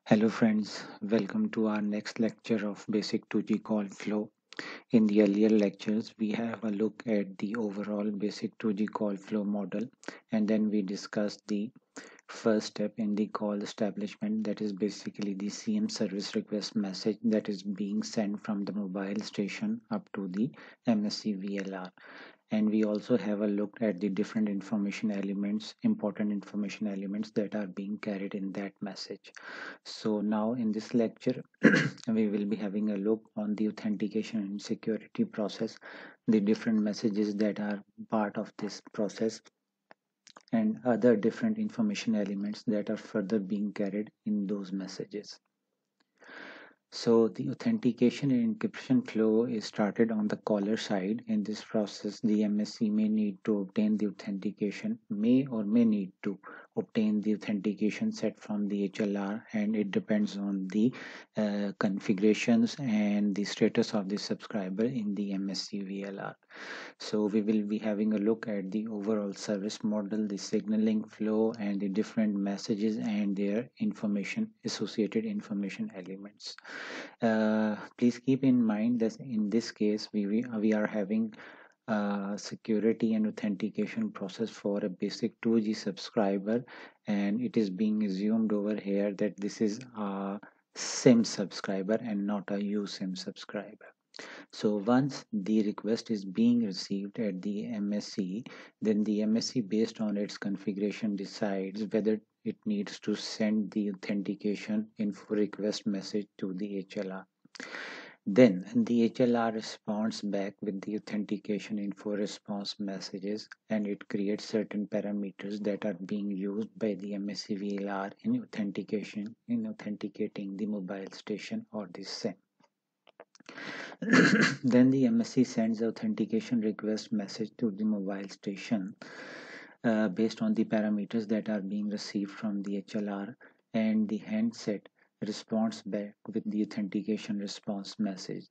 Hello friends, welcome to our next lecture of basic 2G call flow. In the earlier lectures, we have a look at the overall basic 2G call flow model, and then we discussed the first step in the call establishment, that is basically the CM service request message that is being sent from the mobile station up to the MSC VLR. And we also have a look at the different information elements, important information elements that are being carried in that message. So now in this lecture we will be having a look on the authentication and security process, the different messages that are part of this process, and other different information elements that are further being carried in those messages. So the authentication and encryption flow is started on the caller side. In this process, the MSC may need to obtain the authentication, may or may need to obtain the authentication set from the HLR, and it depends on the configurations and the status of the subscriber in the MSC VLR. So we will be having a look at the overall service model, the signaling flow, and the different messages and their information, associated information elements. Please keep in mind that in this case we are having security and authentication process for a basic 2G subscriber, and it is being assumed over here that this is a SIM subscriber and not a USIM subscriber. So once the request is being received at the MSC, then the MSC, based on its configuration, decides whether it needs to send the authentication info request message to the HLR. Then the HLR responds back with the authentication info response messages, and it creates certain parameters that are being used by the MSC VLR in authenticating the mobile station or the SIM. Then the MSC sends authentication request message to the mobile station based on the parameters that are being received from the HLR, and the handset responds back with the authentication response message.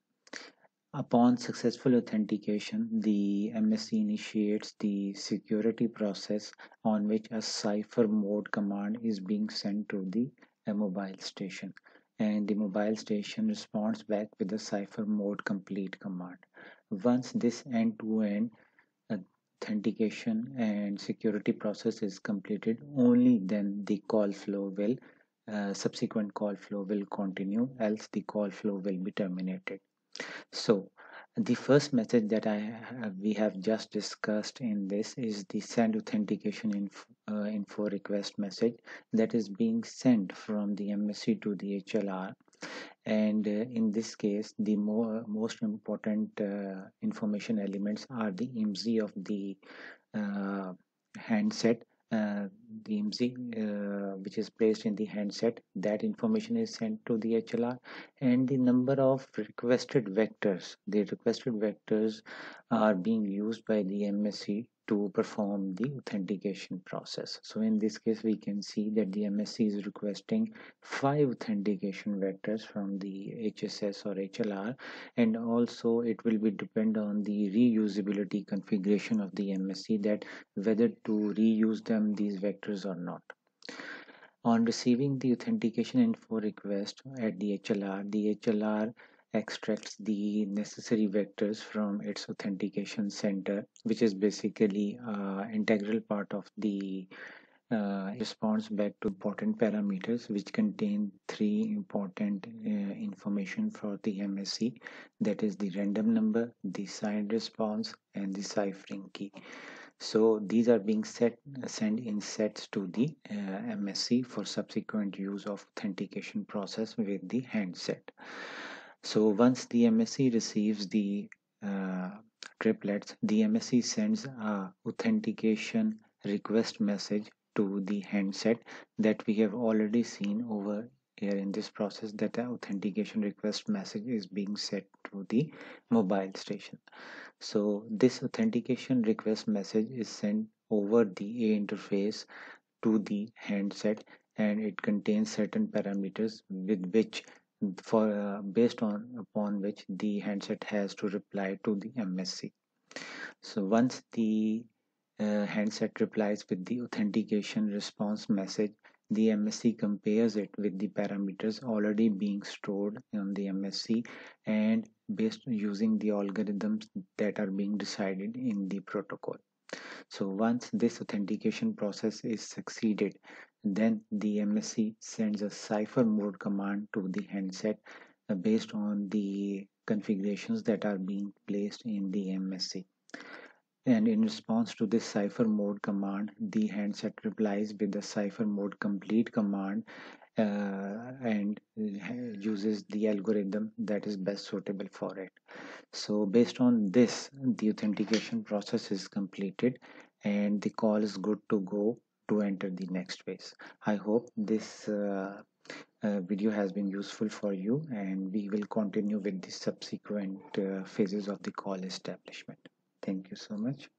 Upon successful authentication, the MSC initiates the security process on which a cipher mode command is being sent to the mobile station, and the mobile station responds back with the cipher mode complete command. Once this end-to-end authentication and security process is completed, only then the call flow will subsequent call flow will continue, else the call flow will be terminated. So the first message that we have just discussed in this is the send authentication info request message that is being sent from the MSC to the HLR, and in this case the most important information elements are the IMSI of the uh, handset, the IMSI which is placed in the handset. That information is sent to the HLR, and the number of requested vectors. The requested vectors are being used by the MSC to perform the authentication process. So in this case, we can see that the MSC is requesting 5 authentication vectors from the HSS or HLR, and also it will be depend on the reusability configuration of the MSC, that whether to reuse them these vectors or not. On receiving the authentication info request at the HLR extracts the necessary vectors from its authentication center, which is basically integral part of the response back to important parameters, which contain 3 important information for the MSC, that is the random number, the signed response, and the ciphering key. So these are being sent in sets to the MSC for subsequent use of authentication process with the handset. So once the MSC receives the uh, triplets, the MSC sends a authentication request message to the handset, that we have already seen over here in this process, that the authentication request message is being sent to the mobile station. So this authentication request message is sent over the A interface to the handset, and it contains certain parameters with which for based on upon which the handset has to reply to the MSC. So once the handset replies with the authentication response message, the MSC compares it with the parameters already being stored on the MSC and based using the algorithms that are being decided in the protocol. So once this authentication process is succeeded, then the MSC sends a cipher mode command to the handset based on the configurations that are being placed in the MSC. And in response to this cipher mode command, the handset replies with the cipher mode complete command and uses the algorithm that is best suitable for it. So based on this, the authentication process is completed and the call is good to go to enter the next phase. I hope this video has been useful for you, and we will continue with the subsequent phases of the call establishment. Thank you so much.